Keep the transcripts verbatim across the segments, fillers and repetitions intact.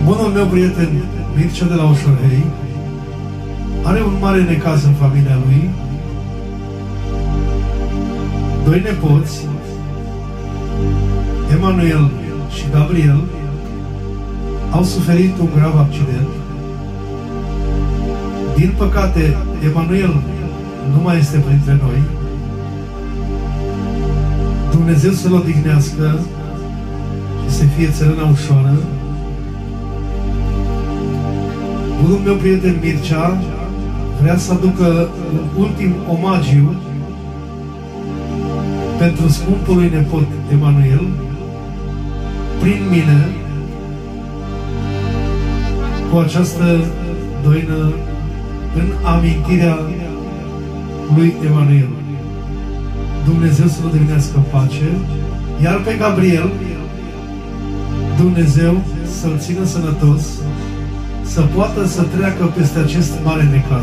Bunul meu prieten, Mircea de la Ușorhei, are un mare necaz în familia lui. Doi nepoți, Emanuel și Gabriel, au suferit un grav accident. Din păcate, Emanuel nu mai este printre noi. Dumnezeu să-l odihnească și să fie țărâna ușoară. Bunul meu prieten Mircea vrea să aducă un ultim omagiu pentru scumpul lui nepot Emanuel, prin mine, cu această doină în amintirea lui Emanuel. Dumnezeu să-l odihnească în pace, iar pe Gabriel, Dumnezeu să-l țină sănătos, să poată să treacă peste acest mare necaz.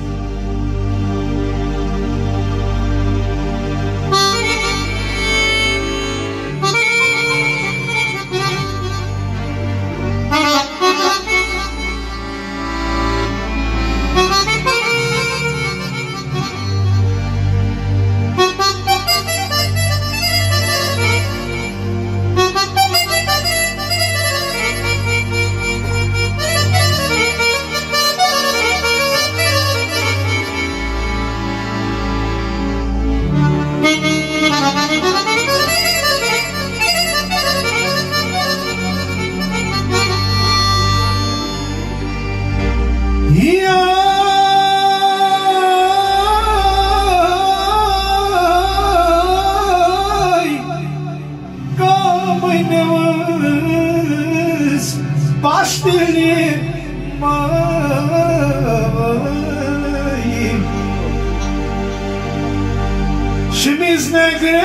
Și mi-s negre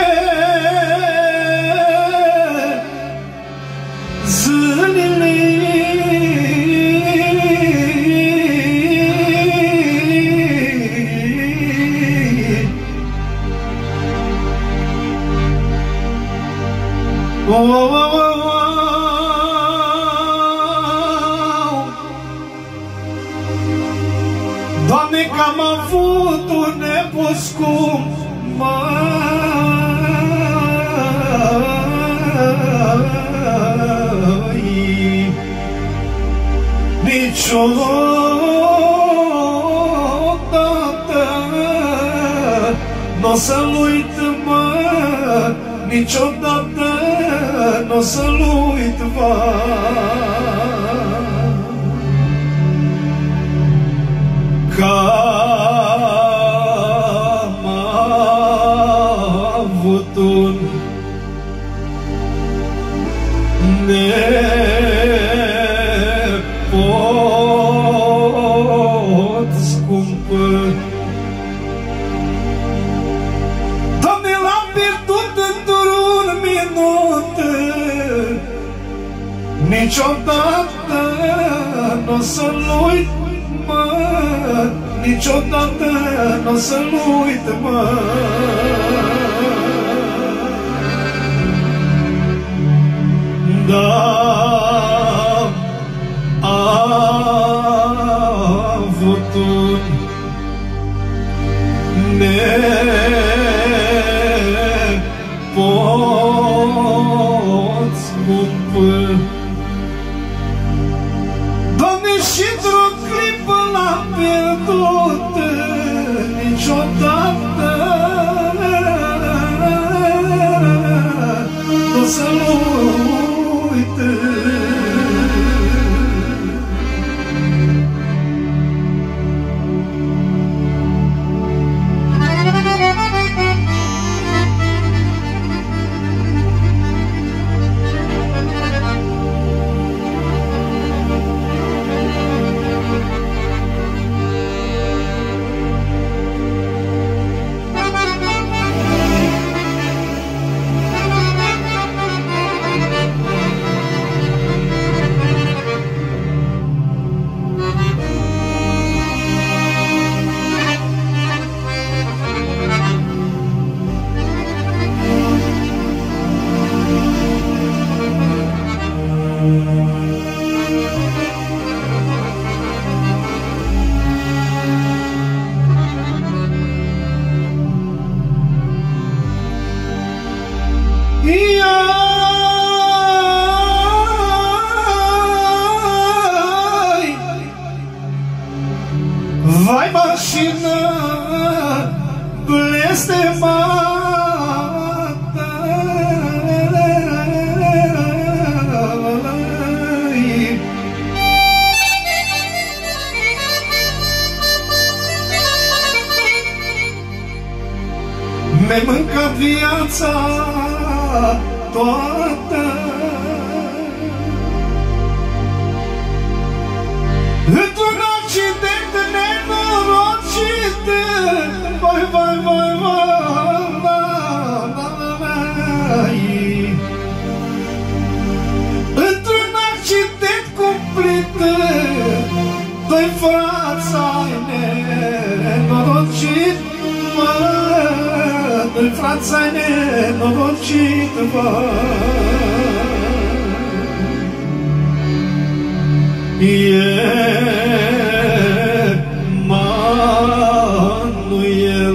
zilele, oh, oh, oh, oh, oh. Doamne, că am avut un nepot scump, măi, niciodată n-o să-l uit, mă, niciodată n-o să-l uit, va. Că-am avut un nepot scump, Doamne, l-am pierdut într-un minut, niciodată n-o să-l uit, mă, niciodată n-o să-l uit, mă. Da, am avut un nepot scump, Doamne, și într-o clipă l-am pierdut, niciodată n-o să-l uit. Vai mașină blestemată, mi-ai mâncat viața toată. Într-un accident nenorocit, vai, vai, vai, vai, într-un accident cumplit, doi frați ai nenorocit, mă, doi frați ai nenorocit, mă. Emanuel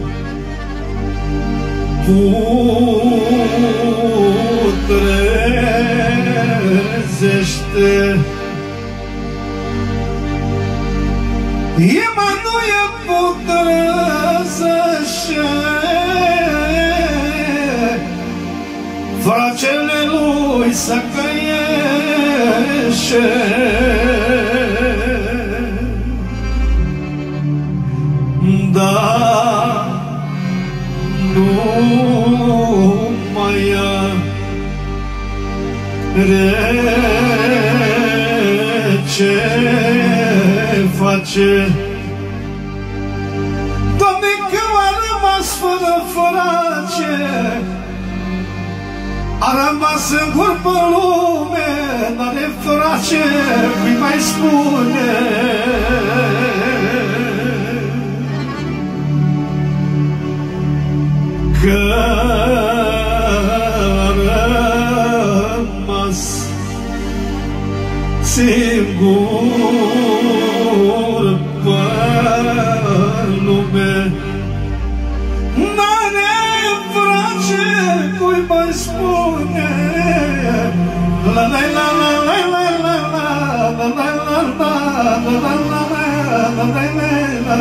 putrezește, Emanuel putrezește, fracele lui să căiește. Da, nu mai rece face, Doamne, că a rămas fără fărace, a rămas singur pe lume, n-are fărace, cui mai spune. Că a rămas singur pe lume, n-are fărace, cui mai spune. La la la la la la la la la la la la la la.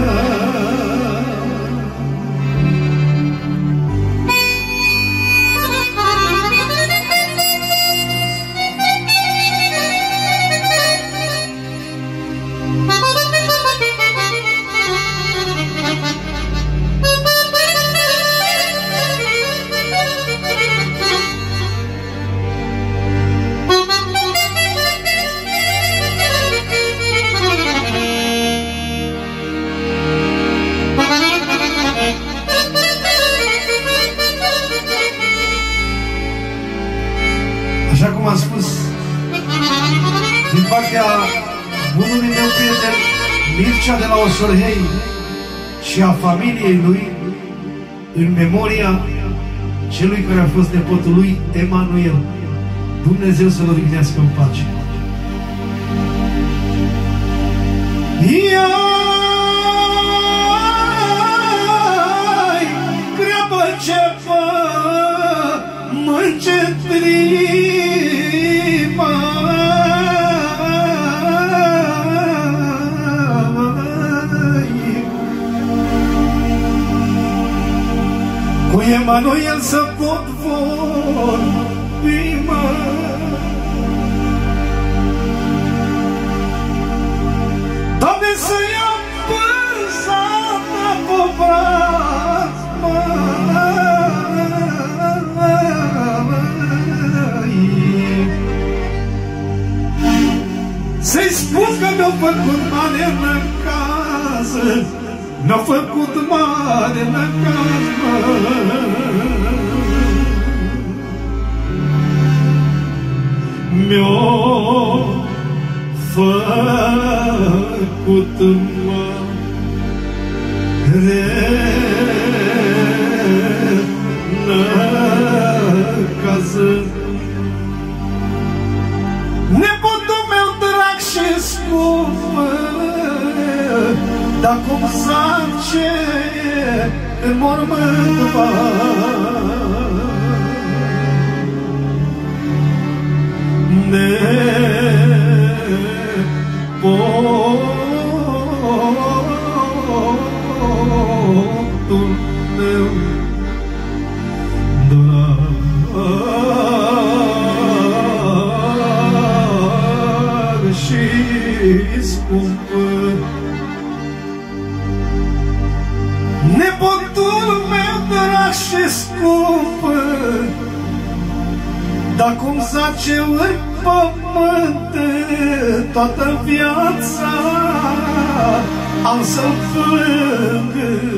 Așa cum am spus, din partea bunului meu prieten Mircea de la Osorhei și a familiei lui, în memoria celui care a fost nepotul lui, Emanuel, Dumnezeu să-l odihnească în pace. Iai, greabă ce pămânce trima, cu Emanuel să pot vorbi, mă. Doamne, să iau pânza ta pe braț, mă. Să-i spun că mi-au făcut mare năcaz, mi-au făcut mare năcaz, mă. Mi-au făcut mare năcaz. Nepotul meu drag și scump, dar cum zace în mormânt, și scumpă, dar cum zace în pământ toată viața, am să-l plâng.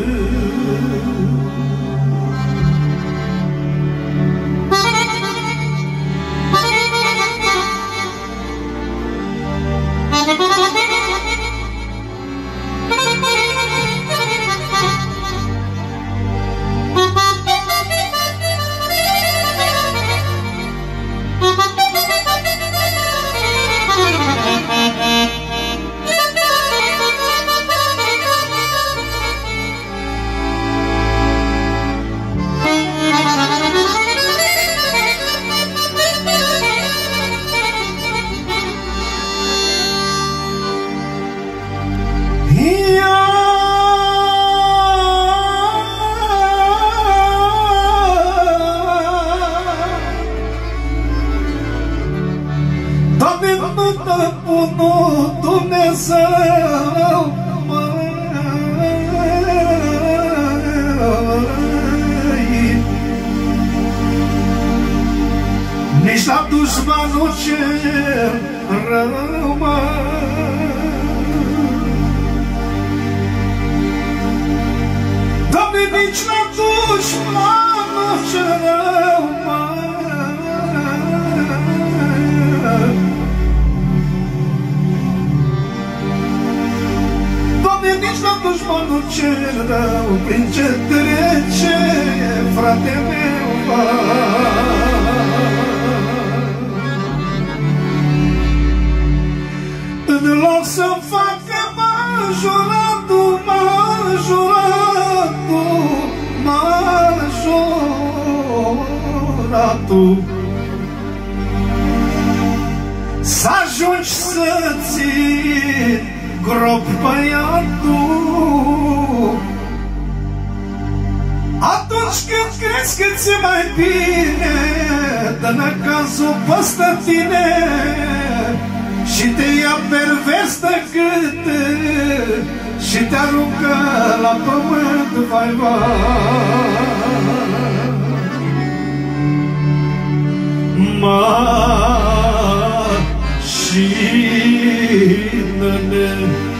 Dumnezeu, măi, nici la dușmanul cel rău, măi. Doamne, nici la dușmanul cel rău, măi. Nici la dușmanul cel rău, prin ce trece, frate meu, va. În loc să-mi facă majuratul, majuratul, majuratul, să ajungi să ții grob băiatul, atunci când crezi că ți-e mai bine, dă-ne cazul păstă tine și te ia pervers de gât și te aruncă la pământ, vai, vai. Mașină-ne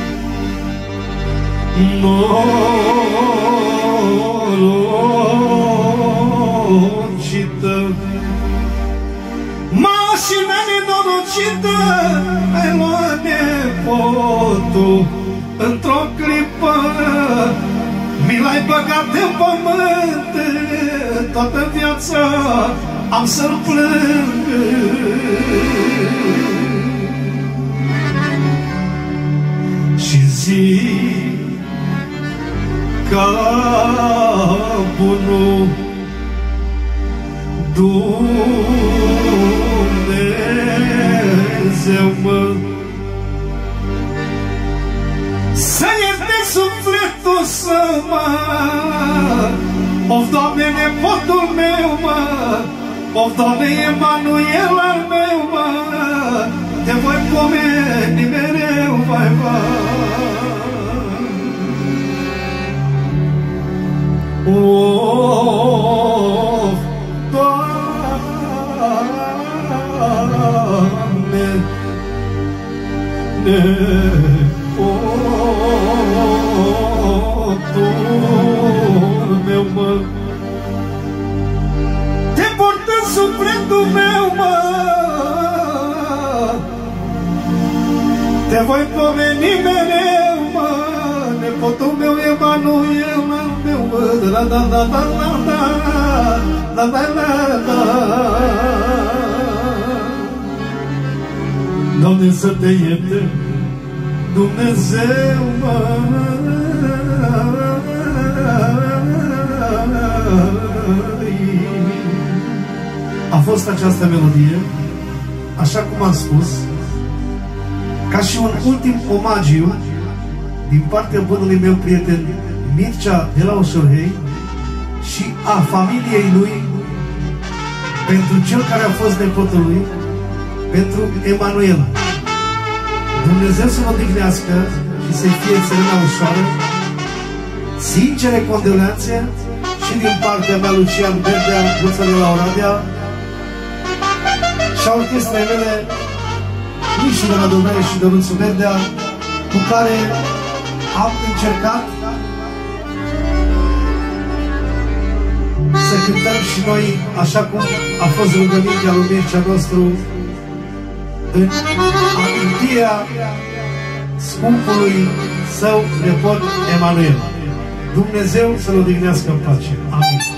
norocită, mașină nenorocită, ai luat nepotul într-o clipă, mi l-ai băgat în pământ, toată viața am să-l plâng. Și zic ca bunul Dumnezeu, mă, să ierte sufletul să mă, of, Doamne, nepotul meu, mă, of, Doamne, Emanuel al meu, mă, te voi pomeni mereu, vai, vai. Of, Doamne, nepotul meu, mă, te port în sufletul meu, mă, te voi pomeni mereu, mă, nepotul meu, Emanuel al meu, mă, da, da, da, da, da, da, da, da, da. Doamne, să te ierte Dumnezeu, mă, a fost această melodie, așa cum am spus, ca și un ultim omagiu din partea bunului meu prieten Mircea de la Ușorhei și a familiei lui, pentru cel care a fost nepotul lui, pentru Emanuel. Dumnezeu să-l odihnească și să-i fie țărâna ușoară, sincere condoleanțe și din partea mea Lucian Berdea, Guță de la Oradea, și a orchestrei mele, Mișu de la Dumnezeu și Dănuțu Berdea, cu care am încercat să cântăm și noi, așa cum a fost rugămintea lui Mircea nostru, în amintirea scumpului său nepot Emanuel. Dumnezeu să-l odihnească în pace. Amin.